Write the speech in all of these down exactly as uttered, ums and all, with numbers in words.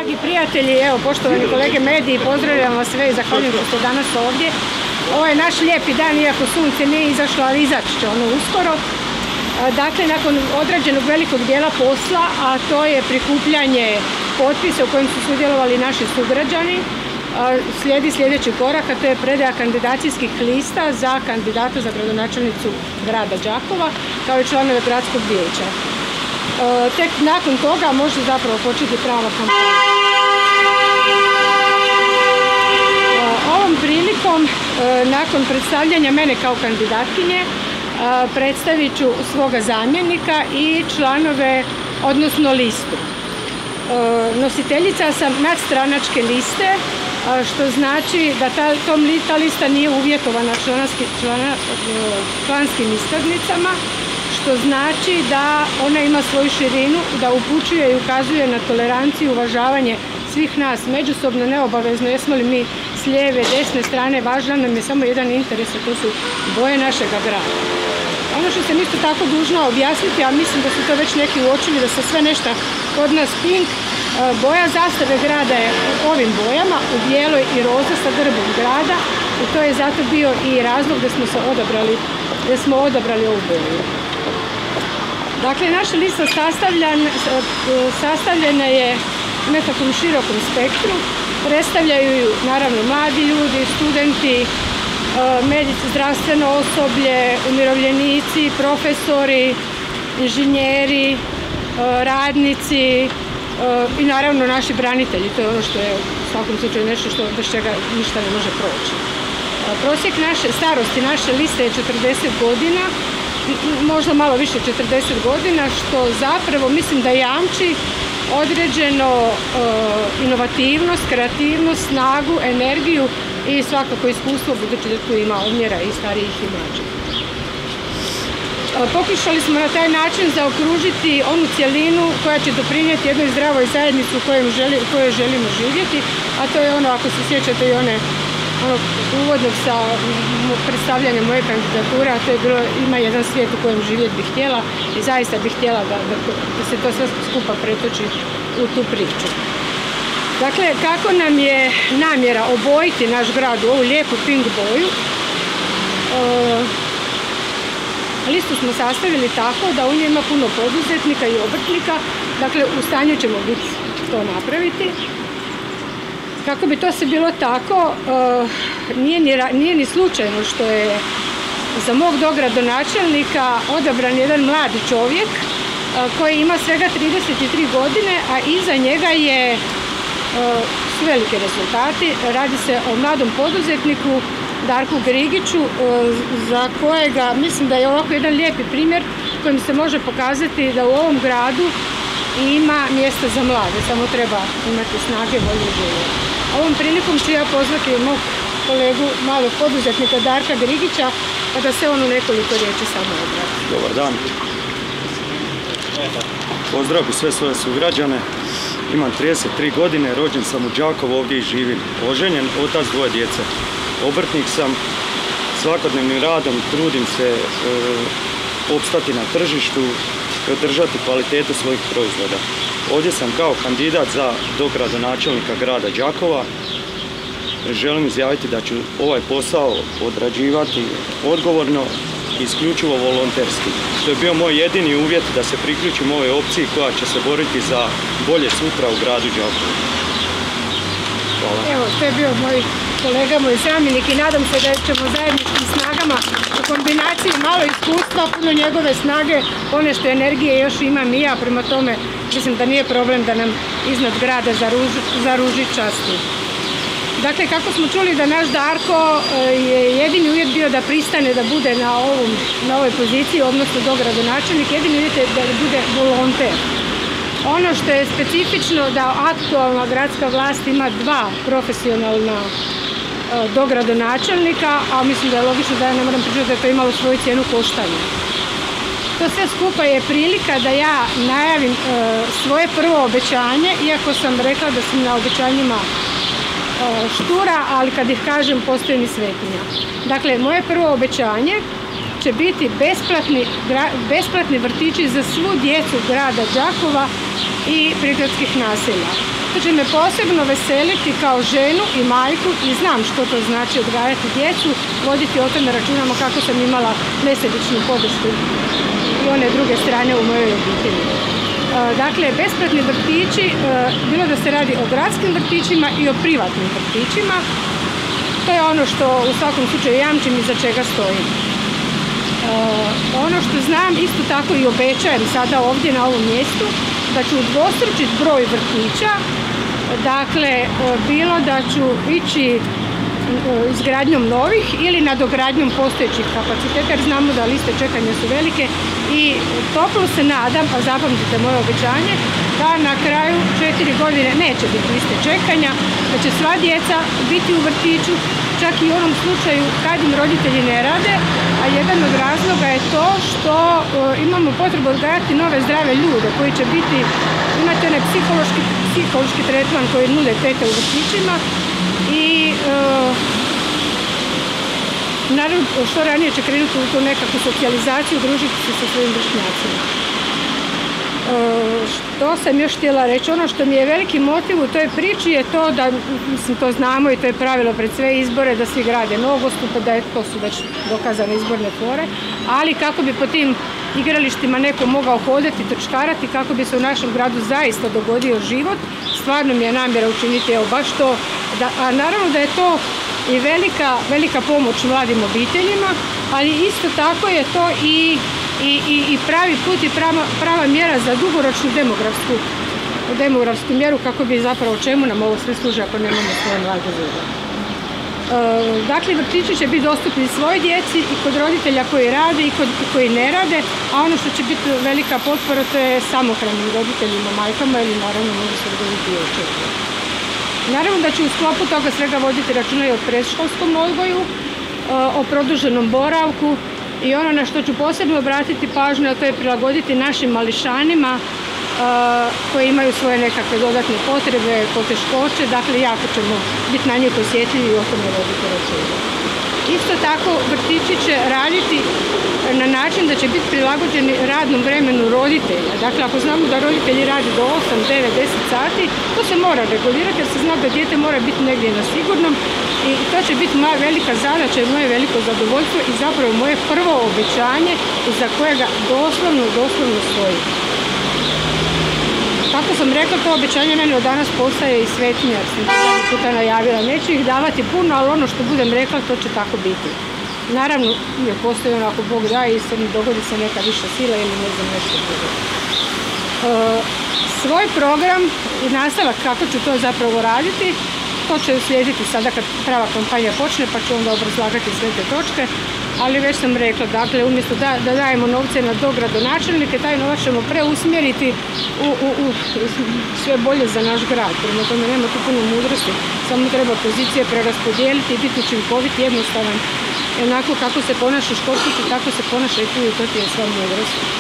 Dragi prijatelji, evo, poštovani kolege mediji, pozdravljam vas sve i zahvaljujem što ste danas ovdje. Ovo je naš lijepi dan, iako sunce nije izašlo, ali izaći će ono uskoro. Dakle, nakon odrađenog velikog dijela posla, a to je prikupljanje potpisa u kojem su sudjelovali naši sugrađani, slijedi sljedeći korak, a to je predaja kandidacijskih lista za kandidata za gradonačelnicu grada Đakova, kao i članove gradskog vijeća. Tek nakon toga može zapravo početi prava kampanja. Ovom prilikom, nakon predstavljanja mene kao kandidatkinje, predstavit ću svoga zamjenika i članove, odnosno listu. Nositeljica sam nadstranačke liste, što znači da ta, tom, ta lista nije uvjetovana članski, člana, članskim iskaznicama, što znači da ona ima svoju širinu, da upućuje i ukazuje na toleranciju i uvažavanje svih nas međusobno, neobavezno jesmo li mi s lijeve, desne strane, važno nam je samo jedan interes, a to su boje našega grada. Ono što sam isto tako dužna objasniti, a mislim da su to već neki uočili, da se sve nešto kod nas pink, boja zastave grada je u ovim bojama, u bijeloj i roza sa grbom grada, i to je zato bio i razlog da smo se odabrali, da smo odabrali ovu boju. Dakle, naša lista sastavljena, sastavljena je u nekakvom širokom spektru. Predstavljaju ju naravno mladi ljudi, studenti, medici, zdravstveno osoblje, umirovljenici, profesori, inženjeri, radnici i naravno naši branitelji. To je ono što je u svakom slučaju nešto što bez čega ništa ne može proći. Prosjek naše starosti naše liste je četrdeset godina, možda malo više četrdeset godina, što zapravo mislim da jamči određeno e, inovativnost, kreativnost, snagu, energiju i svakako iskustvo, budući da tu ima omjera i starijih i mlađih. E, pokušali smo na taj način zaokružiti onu cjelinu koja će doprinijeti jednoj zdravoj zajednici u kojoj, želi, u kojoj želimo živjeti, a to je ono, ako se sjećate i one onog uvodnog sa predstavljanjem moje kandidature, a to je bilo ima jedan svijet u kojem živjeti bih htjela i zaista bih htjela da, da, da se to sve skupa pretoči u tu priču. Dakle, kako nam je namjera obojiti naš grad u ovu lijepu pink boju, e, listu smo sastavili tako da u njoj ima puno poduzetnika i obrtnika, dakle u stanju ćemo biti to napraviti. Kako bi to se bilo tako, nije ni, nije ni slučajno što je za mog dogradonačelnika odabran jedan mladi čovjek koji ima svega trideset tri godine, a iza njega je su velike rezultati. Radi se o mladom poduzetniku Darku Grigiću, za kojega mislim da je ovako jedan lijepi primjer kojim se može pokazati da u ovom gradu ima mjesta za mlade, samo treba imati snage, volje i želje. Ovom prilikom ću ja pozvati mog kolegu malog poduzetnika Darka Grigića, pa da se on u nekoliko riječi samo obrati. Dobar dan. Pozdrav i sve svoje sugrađane. Imam trideset tri godine, rođen sam u Đakovu, ovdje i živim. Oženjen, otac dvoje djece. Obrtnik sam, svakodnevnim radom trudim se e, opstati na tržištu i održati kvalitetu svojih proizvoda. Ovdje sam kao kandidat za dogradonačelnika grada Đakova. Želim izjaviti da ću ovaj posao odrađivati odgovorno i isključivo volonterski. To je bio moj jedini uvjet da se priključim ovoj opciji koja će se boriti za bolje sutra u gradu Đakovu. Hvala. Evo, to je bio moj kolega, moj zamjenik i nadam se da ćemo zajedničkim snagama u kombinaciji malo iskustva, puno njegove snage, ponešto energije još imam i ja, prema tome mislim da nije problem da nam iznad grada zaruži, zaruži časti. Dakle, kako smo čuli da naš Darko je jedini uvjet bio da pristane da bude na, ovom, na ovoj poziciji, odnosno dogradonačelnik, jedini uvjet je da bude volonter. Ono što je specifično da aktualna gradska vlast ima dva profesionalna e, dogradonačelnika, a mislim da je logično da ja ne moram pričati da je to imalo svoju cijenu koštanja. To sve skupa je prilika da ja najavim e, svoje prvo obećanje, iako sam rekla da sam na obećanjima e, štura, ali kad ih kažem postoji mi svetinja. Dakle, moje prvo obećanje će biti besplatni, besplatni vrtići za svu djecu grada Đakova i prigradskih naselja. To će me posebno veseliti kao ženu i majku i znam što to znači odgajati djecu, voditi o tome računamo kako sam imala nesebičnu podršku i one druge strane u mojoj obitelji. Dakle, besplatni vrtići, bilo da se radi o gradskim vrtićima i o privatnim vrtićima, to je ono što u svakom slučaju jamčim i za čega stojim. Ono što znam, isto tako i obećajem sada ovdje na ovom mjestu, da ću udvostručiti broj vrtića, dakle, bilo da ću ići izgradnjom novih ili nadogradnjom postojećih kapaciteta, jer znamo da liste čekanja su velike i toplo se nadam, a zapamtite moje obećanje, da na kraju četiri godine neće biti liste čekanja, da će sva djeca biti u vrtiću, čak i u onom slučaju kad im roditelji ne rade, a jedan od razloga je to što imamo potrebu odgajati nove zdrave ljude koji će biti, imati onaj psihološki, psihološki tretman koji nude tete u vrtićima i e, naravno što ranije će krenuti u tu nekakvu socijalizaciju, družiti se sa svojim vršnjacima. Što sam još htjela reći, ono što mi je veliki motiv u toj priči je to da, mislim, to znamo i to je pravilo pred sve izbore, da svi grade nogostupe, da je, to su već dokazane izborne fore, ali kako bi po tim igralištima neko mogao hodati, trčkarati, kako bi se u našem gradu zaista dogodio život, stvarno mi je namjera učiniti evo baš to, da, a naravno da je to i velika, velika pomoć mladim obiteljima, ali isto tako je to i I, i, i pravi put i prava, prava mjera za dugoročnu demografsku, demografsku mjeru kako bi zapravo čemu nam ovo sve služi ako nemamo svoje mlade ljude. E, dakle, vrtići će biti dostupni svoj djeci i kod roditelja koji rade i kod koji ne rade, a ono što će biti velika potpora to je samohranim roditeljima, majkama ili naravno mogu se odgojiti i očevi. Naravno da će u sklopu toga svega voditi računa i o predškolskom odgoju, o produženom boravku, i ono na što ću posebno obratiti pažnju, a to je prilagoditi našim mališanima uh, koji imaju svoje nekakve dodatne potrebe, poteškoće, dakle jako ćemo biti na njih osjetljivi i o tome voditi računa. Isto tako vrtići će raditi na način da će biti prilagođeni radnom vremenu roditelja. Dakle, ako znamo da roditelji radi do osam, devet, deset sati, to se mora regulirati jer se zna da dijete mora biti negdje na sigurnom i to će biti moja velika zadaća i moje veliko zadovoljstvo i zapravo moje prvo obećanje za kojega doslovno, doslovno stoji. Kako sam rekla, to obećanje meni od danas postaje i svetinja, jer sam to puta najavila. Neću ih davati puno, ali ono što budem rekla, to će tako biti. Naravno, je postoji ono ako Bog da i se mi dogodi se neka viša sila ili ne znam nešto drugo. E, svoj program i nastavak kako ću to zapravo raditi, to će uslijediti sada kad prava kampanja počne, pa ću onda obrazlagati sve te točke. Ali već sam rekla, dakle, umjesto da, da dajemo novce na dogradonačelnike, taj novac ćemo preusmjeriti u, u, u sve bolje za naš grad. Prema tome nema tu puno mudrosti, samo treba pozicije preraspodijeliti i biti učinkovit, jednostavan. Onako kako se ponašaš kod kuće, tako se ponaša i tu i to ti je sva mudrost. E,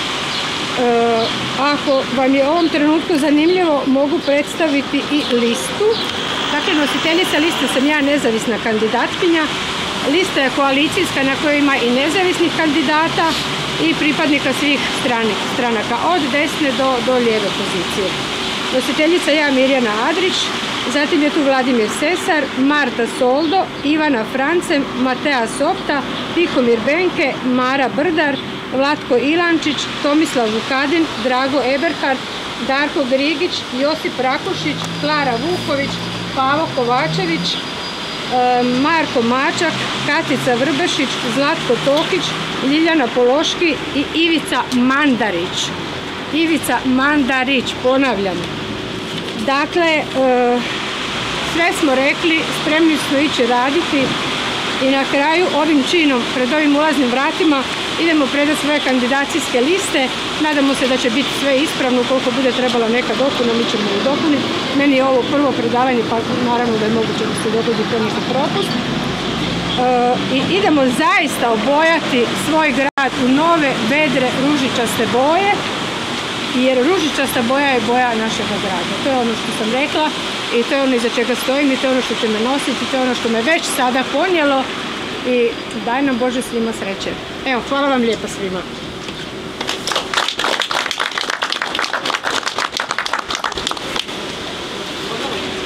ako vam je u ovom trenutku zanimljivo, mogu predstaviti i listu. Dakle, nositeljica liste sam ja, nezavisna kandidatkinja. Lista je koalicijska na kojoj ima i nezavisnih kandidata i pripadnika svih stranih, stranaka, od desne do, do lijeve pozicije. Nositeljica ja, Mirjana Adrić, zatim je tu Vladimir Sesar, Marta Soldo, Ivana Francem, Matea Sopta, Tihomir Benke, Mara Brdar, Vlatko Ilančić, Tomislav Vukadin, Drago Eberhard, Darko Grigić, Josip Rakušić, Klara Vuković, Pavo Kovačević, Marko Mačak, Katica Vrbešić, Zlatko Tokić, Ljiljana Pološki i Ivica Mandarić. Ivica Mandarić, ponavljam. Dakle, sve smo rekli, spremni smo ići raditi i na kraju ovim činom, pred ovim ulaznim vratima, idemo predati svoje kandidacijske liste. Nadamo se da će biti sve ispravno, koliko bude trebala neka dopuna, mi ćemo ju dopuniti. Meni je ovo prvo predavanje, pa naravno da je moguće da se dogodi to neki propust. E, I idemo zaista obojati svoj grad u nove, vedre, ružičaste boje, jer ružičasta boja je boja našeg grada. To je ono što sam rekla i to je ono iza čega stojim i to je ono što će me nositi, to je ono što me već sada ponijelo i daj nam Bože svima sreće. Evo, hvala vam lijepo svima.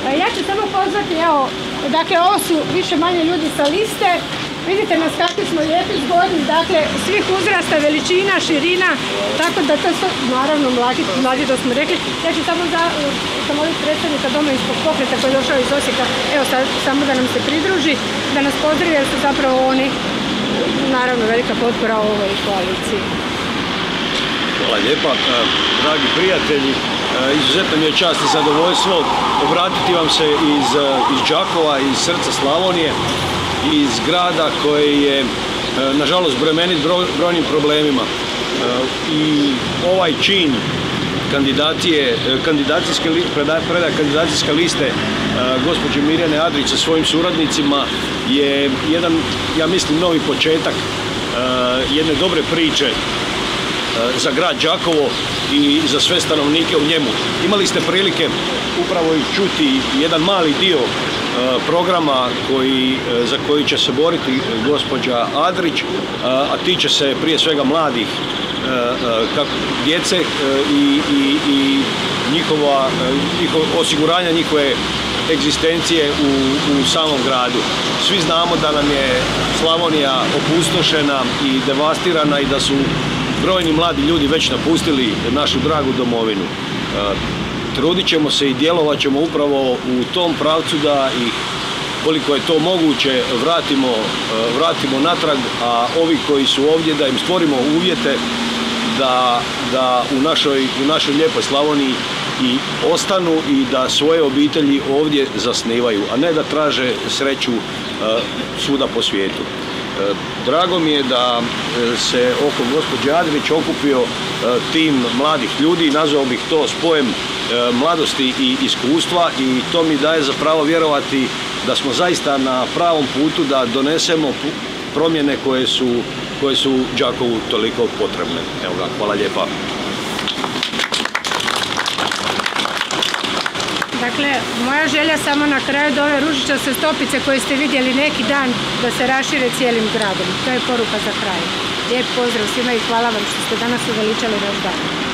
Ja ću samo pozvati, evo, dakle, ovo su više manje ljudi sa liste. Vidite nas kakvi smo lijepi, zgodni, dakle, svih uzrasta, veličina, širina, tako da to su, naravno, mladi, mladi to smo rekli. Ja ću samo zamoliti predstavnika Domovinskog pokreta koji je došao iz Osijeka, evo, samo da nam se pridruži, da nas pozdravi, jer su zapravo oni, naravno, velika potpora ovoj koaliciji. Hvala lijepa, dragi prijatelji. Izuzetno mi je čast i zadovoljstvo obratiti vam se iz, iz Đakova, iz srca Slavonije, iz grada koji je, nažalost, bremenit brojnim problemima. I ovaj čin kandidacije, kandidacijske, predaje kandidacijske liste gospođe Mirjane Adrić sa svojim suradnicima je jedan, ja mislim, novi početak jedne dobre priče za grad Đakovo i za sve stanovnike u njemu. Imali ste prilike upravo i čuti jedan mali dio programa koji, za koji će se boriti gospođa Adrić, a tiče se prije svega mladih, kako djece i, i, i njihova, njihov, osiguranja njihove egzistencije u, u samom gradu. Svi znamo da nam je Slavonija opustošena i devastirana i da su brojni mladi ljudi već napustili našu dragu domovinu. Trudit ćemo se i djelovat ćemo upravo u tom pravcu da ih, koliko je to moguće, vratimo, vratimo natrag, a ovi koji su ovdje da im stvorimo uvjete da, da u, našoj, u našoj lijepoj Slavoniji i ostanu i da svoje obitelji ovdje zasnivaju, a ne da traže sreću svuda po svijetu. Drago mi je da se oko gospođe Adrić okupio tim mladih ljudi, nazvao bih to spojem mladosti i iskustva, i to mi daje za pravo vjerovati da smo zaista na pravom putu da donesemo promjene koje su, koje su Đakovu toliko potrebne. Evo ga, hvala lijepa. Dakle, moja želja samo na kraju da ove ružičaste stopice koje ste vidjeli neki dan, da se rašire cijelim gradom. To je poruka za kraj. Lijep pozdrav svima i hvala vam što ste danas uveličali naš dan.